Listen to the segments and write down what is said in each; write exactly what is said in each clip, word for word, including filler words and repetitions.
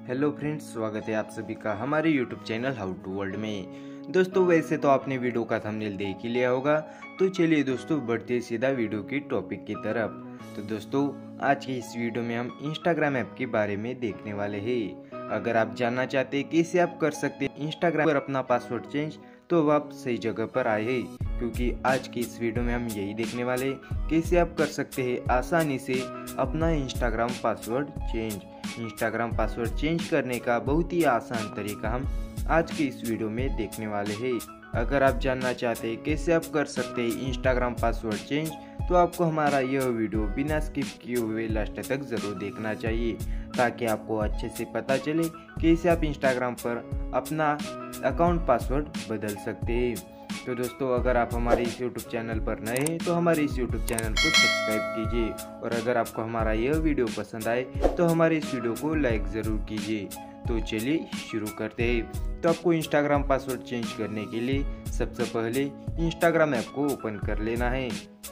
Hello friends, स्वागत है आप सभी का हमारे YouTube channel how to world में। दोस्तों, वैसे तो आपने वीडियो का थंबनेल देख ही लिया होगा, तो चलिए दोस्तों बढ़ते सीधा वीडियो की टॉपिक की तरफ। तो दोस्तों, आज की इस वीडियो में हम इंस्टाग्राम ऐप के बारे में देखने वाले हैं। अगर आप जानना चाहते हैं कैसे आप कर सकते हैं इंस्टाग्राम पर अपना पासवर्ड चेंज, तो आप सही जगह पर आए हैं, क्योंकि आज की इस वीडियो में हम यही देखने वाले हैं कैसे आप कर सकते हैं आसानी से अपना Instagram password change. Instagram password change करने का बहुत ही आसान तरीका हम आज की इस वीडियो में देखने वाले हैं। अगर आप जानना चाहते हैं कैसे आप कर सकते हैं इंस्टाग्राम पासवर्ड चेंज, तो आपको हमारा यह वीडियो बिना स्किप किए हुए लास्ट तक जरूर देखना चाहिए, ताकि आपको अच्छे से पता चले कैसे आप इंस्टाग्राम पर अपना अकाउंट पासवर्ड बदल सकते हैं। तो दोस्तों, अगर आप हमारे इस यूट्यूब चैनल पर नए हैं तो हमारे इस यूट्यूब चैनल को सब्सक्राइब कीजिए, और अगर आपको हमारा यह वीडियो पसंद आए तो हमारे इस वीडियो को लाइक ज़रूर कीजिए। तो चलिए शुरू करते हैं। तो आपको इंस्टाग्राम पासवर्ड चेंज करने के लिए सबसे पहले इंस्टाग्राम ऐप को ओपन कर लेना है।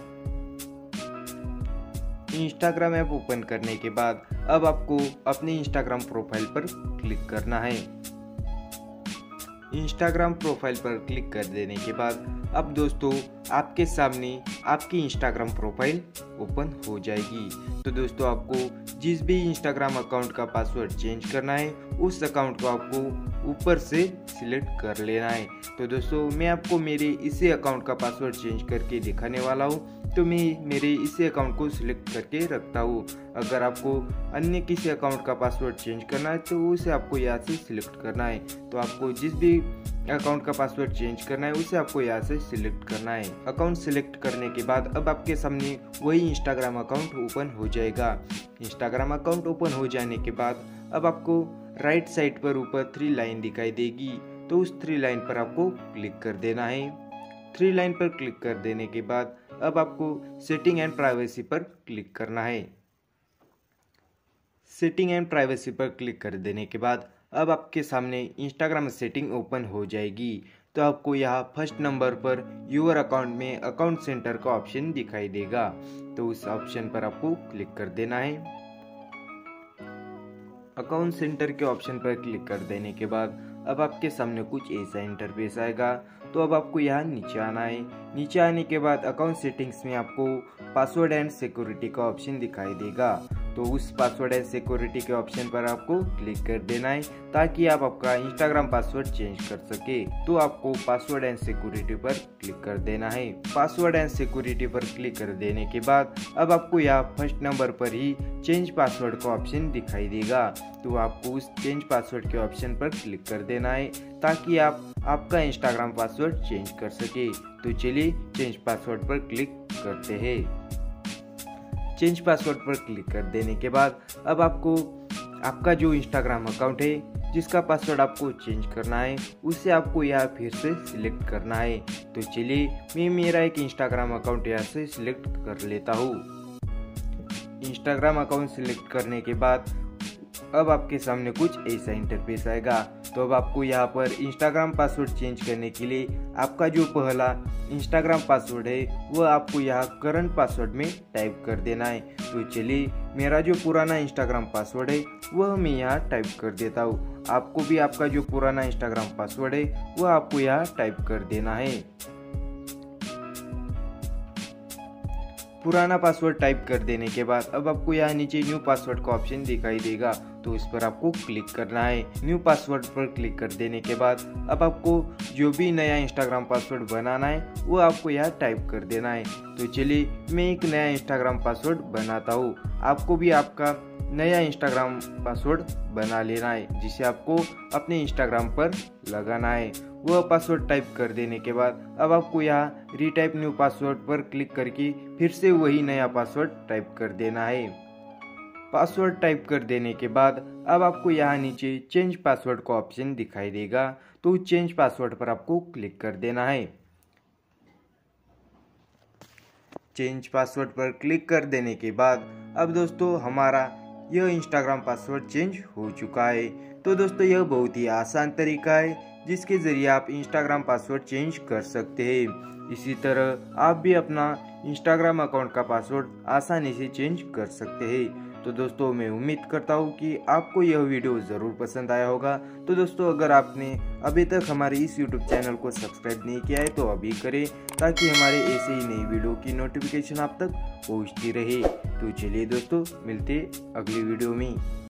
इंस्टाग्राम ऐप ओपन करने के बाद अब आपको अपने इंस्टाग्राम प्रोफाइल पर क्लिक करना है। इंस्टाग्राम प्रोफाइल पर क्लिक कर देने के बाद अब दोस्तों आपके सामने आपकी इंस्टाग्राम प्रोफाइल ओपन हो जाएगी। तो दोस्तों, आपको जिस भी इंस्टाग्राम अकाउंट का पासवर्ड चेंज करना है उस अकाउंट को आपको ऊपर से सिलेक्ट कर लेना है। तो दोस्तों, मैं आपको मेरे इसी अकाउंट का पासवर्ड चेंज करके दिखाने वाला हूँ। तो मैं मेरे इसी अकाउंट को सिलेक्ट करके रखता हूँ। अगर आपको अन्य किसी अकाउंट का पासवर्ड चेंज करना है तो उसे आपको यहाँ से सिलेक्ट करना है। तो आपको जिस भी अकाउंट का पासवर्ड चेंज करना है उसे आपको यहाँ से सिलेक्ट करना है। अकाउंट सिलेक्ट करने के बाद अब आपके सामने वही इंस्टाग्राम अकाउंट ओपन हो जाएगा। इंस्टाग्राम अकाउंट ओपन हो जाने के बाद अब आपको राइट साइड पर ऊपर थ्री लाइन दिखाई देगी, तो उस थ्री लाइन पर आपको क्लिक कर देना है। थ्री लाइन पर क्लिक कर देने के बाद अब आपको सेटिंग एंड प्राइवेसी पर क्लिक करना है। सेटिंग एंड प्राइवेसी पर क्लिक कर देने के बाद अब आपके सामने इंस्टाग्राम सेटिंग ओपन हो जाएगी। तो आपको यहाँ फर्स्ट नंबर पर यूर अकाउंट में अकाउंट सेंटर का ऑप्शन दिखाई देगा, तो उस ऑप्शन पर आपको क्लिक कर देना है। अकाउंट सेंटर के ऑप्शन पर क्लिक कर देने के बाद अब आपके सामने कुछ ऐसा इंटरफेस आएगा। तो अब आपको यहाँ नीचे आना है। नीचे आने के बाद अकाउंट सेटिंग्स में आपको पासवर्ड एंड सिक्योरिटी का ऑप्शन दिखाई देगा, तो उस पासवर्ड एंड सिक्योरिटी के ऑप्शन पर आपको क्लिक कर देना है, ताकि आप आपका इंस्टाग्राम पासवर्ड चेंज कर सके। तो आपको पासवर्ड एंड सिक्योरिटी पर क्लिक कर देना है। पासवर्ड एंड सिक्योरिटी पर क्लिक कर देने के बाद अब आपको यहाँ फर्स्ट नंबर पर ही चेंज पासवर्ड का ऑप्शन दिखाई देगा, तो आपको उस चेंज पासवर्ड के ऑप्शन पर क्लिक कर देना है, ताकि आप आपका इंस्टाग्राम पासवर्ड चेंज कर सके। तो चलिए चेंज पासवर्ड पर क्लिक करते हैं। चेंज पासवर्ड पर क्लिक कर देने के बाद अब आपको आपका जो इंस्टाग्राम अकाउंट है जिसका पासवर्ड आपको चेंज करना है उसे आपको यहाँ फिर से सिलेक्ट करना है। तो चलिए मैं मेरा एक इंस्टाग्राम अकाउंट यहाँ से सिलेक्ट कर लेता हूँ। इंस्टाग्राम अकाउंट सिलेक्ट करने के बाद अब आपके सामने कुछ ऐसा इंटरफेस आएगा। तो अब आपको यहाँ पर इंस्टाग्राम पासवर्ड चेंज करने के लिए आपका जो पहला इंस्टाग्राम पासवर्ड है वह आपको यहाँ करंट पासवर्ड में टाइप कर देना है। तो चलिए मेरा जो पुराना इंस्टाग्राम पासवर्ड है वह मैं यहाँ टाइप कर देता हूँ। आपको भी आपका जो पुराना इंस्टाग्राम पासवर्ड है वह आपको यहाँ टाइप कर देना है। पुराना पासवर्ड टाइप कर देने के बाद अब आपको यहाँ नीचे न्यू पासवर्ड का ऑप्शन दिखाई देगा, तो इस पर आपको क्लिक करना है। न्यू पासवर्ड पर क्लिक कर देने के बाद अब आपको जो भी नया इंस्टाग्राम पासवर्ड बनाना है वो आपको यहाँ टाइप कर देना है। तो चलिए मैं एक नया इंस्टाग्राम पासवर्ड बनाता हूँ। आपको भी आपका नया इंस्टाग्राम पासवर्ड बना लेना है, जिसे आपको अपने इंस्टाग्राम पर लगाना है। वह पासवर्ड टाइप कर देने के बाद अब आपको यहाँ रीटाइप न्यू पासवर्ड पर क्लिक करके फिर से वही नया पासवर्ड टाइप कर देना है। पासवर्ड टाइप कर देने के बाद अब आपको यहाँ नीचे चेंज पासवर्ड का ऑप्शन दिखाई देगा, तो चेंज पासवर्ड पर आपको क्लिक कर देना है। चेंज पासवर्ड पर क्लिक कर देने के बाद अब दोस्तों हमारा यह इंस्टाग्राम पासवर्ड चेंज हो चुका है। तो दोस्तों, यह बहुत ही आसान तरीका है जिसके जरिए आप इंस्टाग्राम पासवर्ड चेंज कर सकते हैं। इसी तरह आप भी अपना इंस्टाग्राम अकाउंट का पासवर्ड आसानी से चेंज कर सकते हैं। तो दोस्तों मैं उम्मीद करता हूँ कि आपको यह वीडियो ज़रूर पसंद आया होगा। तो दोस्तों अगर आपने अभी तक हमारे इस यूट्यूब चैनल को सब्सक्राइब नहीं किया है तो अभी करें, ताकि हमारे ऐसे ही नई वीडियो की नोटिफिकेशन आप तक पहुँचती रहे। तो चलिए दोस्तों, मिलते अगली वीडियो में।